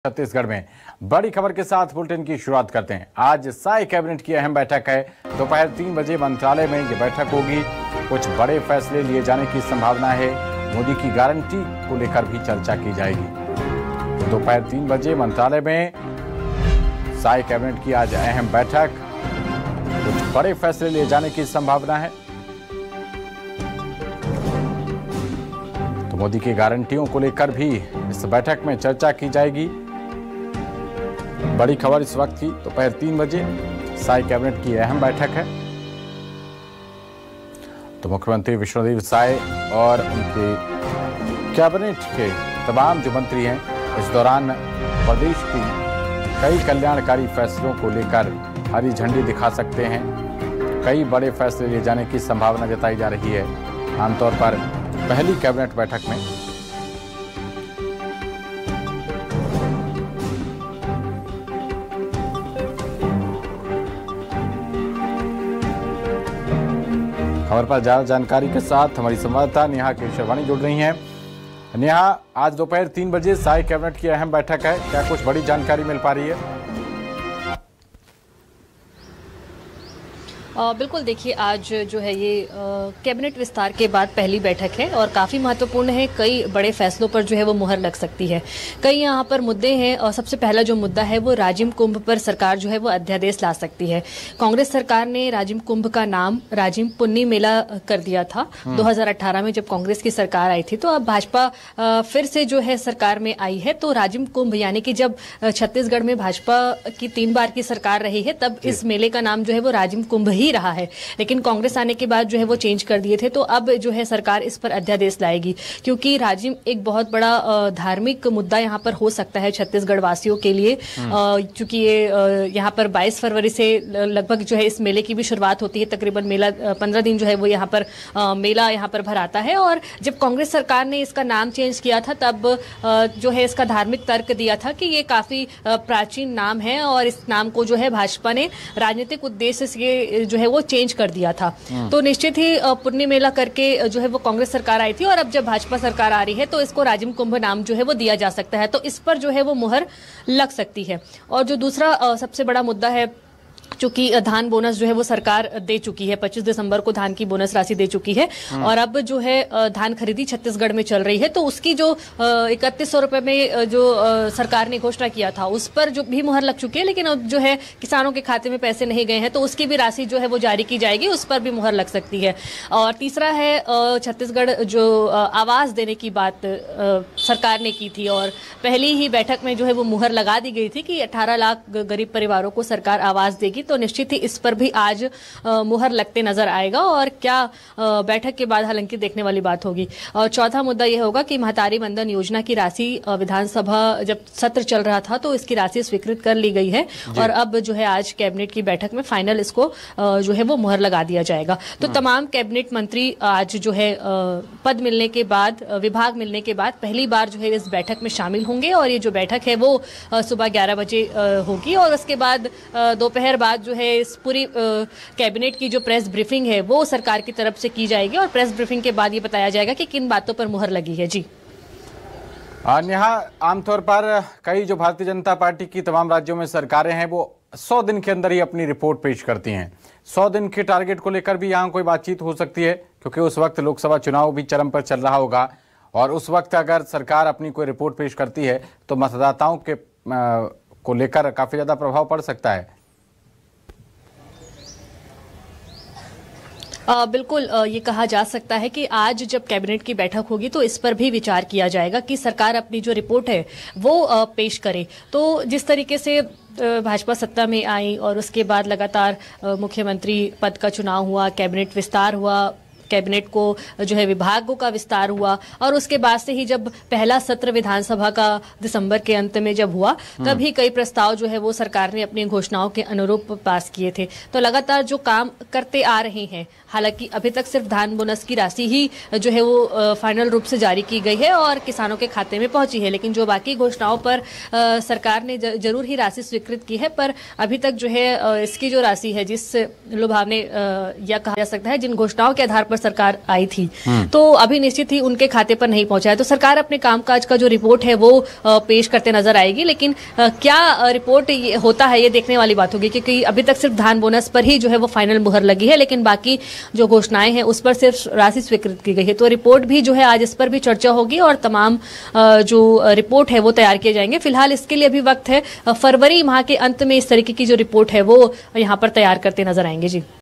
छत्तीसगढ़ में बड़ी खबर के साथ बुलेटिन की शुरुआत करते हैं। आज साई कैबिनेट की अहम बैठक है। दोपहर 3 बजे मंत्रालय में ये बैठक होगी। कुछ बड़े फैसले लिए जाने की संभावना है। मोदी की गारंटी को लेकर भी चर्चा की जाएगी। तो दोपहर 3 बजे मंत्रालय में साई कैबिनेट की आज अहम बैठक, कुछ बड़े फैसले लिए जाने की संभावना है। तो मोदी की गारंटियों को लेकर भी इस बैठक में चर्चा की जाएगी। बड़ी खबर इस वक्त की दोपहर 3 बजे साई कैबिनेट की अहम बैठक है। तो मुख्यमंत्री विष्णुदेव साय और उनके कैबिनेट के तमाम जो मंत्री हैं इस दौरान प्रदेश की कई कल्याणकारी फैसलों को लेकर हरी झंडी दिखा सकते हैं। कई बड़े फैसले लिए जाने की संभावना जताई जा रही है। आमतौर पर पहली कैबिनेट बैठक में खबर पर ज्यादा जानकारी के साथ हमारी संवाददाता नेहा केशवानी जुड़ रही हैं। नेहा, आज दोपहर 3 बजे साई कैबिनेट की अहम बैठक है, क्या कुछ बड़ी जानकारी मिल पा रही है? बिल्कुल, देखिए आज जो है ये कैबिनेट विस्तार के बाद पहली बैठक है और काफ़ी महत्वपूर्ण है। कई बड़े फैसलों पर जो है वो मुहर लग सकती है। कई यहाँ पर मुद्दे हैं और सबसे पहला जो मुद्दा है वो राजिम कुंभ पर सरकार जो है वो अध्यादेश ला सकती है। कांग्रेस सरकार ने राजिम कुंभ का नाम राजिम पुन्नी मेला कर दिया था 2018 में जब कांग्रेस की सरकार आई थी। तो अब भाजपा फिर से जो है सरकार में आई है। तो राजिम कुंभ यानी कि जब छत्तीसगढ़ में भाजपा की 3 बार की सरकार रही है तब इस मेले का नाम जो है वो राजिम कुंभ ही रहा है, लेकिन कांग्रेस आने के बाद जो है वो चेंज कर दिए थे। तो अब जो है सरकार इस पर अध्यादेश लाएगी, क्योंकि राजिम एक बहुत बड़ा धार्मिक मुद्दा यहाँ पर हो सकता है छत्तीसगढ़ वासियों के लिए, क्योंकि ये यहाँ पर 22 फरवरी से लगभग जो है इस मेले की भी शुरुआत होती है। तकरीबन मेला 15 दिन जो है वो यहाँ पर मेला यहाँ पर भराता है। और जब कांग्रेस सरकार ने इसका नाम चेंज किया था तब जो है इसका धार्मिक तर्क दिया था कि ये काफी प्राचीन नाम है और इस नाम को जो है भाजपा ने राजनीतिक उद्देश्य से जो है वो चेंज कर दिया था। तो निश्चित ही पुन्नी मेला करके जो है वो कांग्रेस सरकार आई थी और अब जब भाजपा सरकार आ रही है तो इसको राजिम कुंभ नाम जो है वो दिया जा सकता है। तो इस पर जो है वो मुहर लग सकती है। और जो दूसरा सबसे बड़ा मुद्दा है, चूंकि धान बोनस जो है वो सरकार दे चुकी है, 25 दिसंबर को धान की बोनस राशि दे चुकी है और अब जो है धान खरीदी छत्तीसगढ़ में चल रही है। तो उसकी जो 3100 रुपए में जो सरकार ने घोषणा किया था उस पर जो भी मुहर लग चुकी है, लेकिन अब जो है किसानों के खाते में पैसे नहीं गए हैं तो उसकी भी राशि जो है वो जारी की जाएगी, उस पर भी मुहर लग सकती है। और तीसरा है छत्तीसगढ़ जो आवास देने की बात सरकार ने की थी और पहली ही बैठक में जो है वो मुहर लगा दी गई थी कि 18 लाख गरीब परिवारों को सरकार आवास देगी। तो निश्चित ही इस पर भी आज मुहर लगते नजर आएगा और क्या बैठक के बाद हालांकि देखने वाली बात होगी। और चौथा मुद्दा यह होगा कि महतारी वंदन योजना की राशि विधानसभा जब सत्र चल रहा था तो इसकी राशि स्वीकृत कर ली गई है और अब जो है आज कैबिनेट की बैठक में फाइनल इसको जो है वो मुहर लगा दिया जाएगा। तो तमाम कैबिनेट मंत्री आज जो है पद मिलने के बाद, विभाग मिलने के बाद पहली बार जो है इस बैठक में शामिल होंगे और ये जो बैठक है वो सुबह 11 बजे होगी और उसके बाद दोपहर बाद जो है इस पूरी कैबिनेट की जो प्रेस ब्रीफिंग है वो सरकार की तरफ से की जाएगी और प्रेस ब्रीफिंग के बाद ये बताया जाएगा कि किन बातों पर मुहर लगी है। जी नेहा, आमतौर पर कई जो भारतीय जनता पार्टी की तमाम राज्यों में सरकारें हैं वो 100 दिन के अंदर ही अपनी रिपोर्ट पेश करती हैं। 100 दिन के टारगेट को लेकर भी यहाँ कोई बातचीत हो सकती है, क्योंकि उस वक्त लोकसभा चुनाव भी चरम पर चल रहा होगा और उस वक्त अगर सरकार अपनी कोई रिपोर्ट पेश करती है तो मतदाताओं के को लेकर काफी ज्यादा प्रभाव पड़ सकता है। बिल्कुल, ये कहा जा सकता है कि आज जब कैबिनेट की बैठक होगी तो इस पर भी विचार किया जाएगा कि सरकार अपनी जो रिपोर्ट है वो पेश करे। तो जिस तरीके से भाजपा सत्ता में आई और उसके बाद लगातार मुख्यमंत्री पद का चुनाव हुआ, कैबिनेट विस्तार हुआ, कैबिनेट को जो है विभागों का विस्तार हुआ और उसके बाद से ही जब पहला सत्र विधानसभा का दिसंबर के अंत में जब हुआ तभी कई प्रस्ताव जो है वो सरकार ने अपनी घोषणाओं के अनुरूप पास किए थे। तो लगातार जो काम करते आ रहे हैं, हालांकि अभी तक सिर्फ धान बोनस की राशि ही जो है वो फाइनल रूप से जारी की गई है और किसानों के खाते में पहुंची है, लेकिन जो बाकी घोषणाओं पर सरकार ने जरूर ही राशि स्वीकृत की है, पर अभी तक जो है इसकी जो राशि है, जिस लुभावने या कहा जा सकता है जिन घोषणाओं के आधार पर सरकार आई थी, तो अभी निश्चित ही उनके खाते पर नहीं पहुंचा है। तो सरकार अपने कामकाज का जो रिपोर्ट है वो पेश करते नजर आएगी, लेकिन क्या रिपोर्ट होता है ये देखने वाली बात होगी, क्योंकि अभी तक सिर्फ धान बोनस पर ही जो है वो फाइनल मुहर लगी है, लेकिन बाकी जो घोषणाएं हैं उस पर सिर्फ राशि स्वीकृत की गई है। तो रिपोर्ट भी जो है आज इस पर भी चर्चा होगी और तमाम जो रिपोर्ट है वो तैयार किए जाएंगे। फिलहाल इसके लिए अभी वक्त है, फरवरी माह के अंत में इस तरीके की जो रिपोर्ट है वो यहाँ पर तैयार करते नजर आएंगे। जी।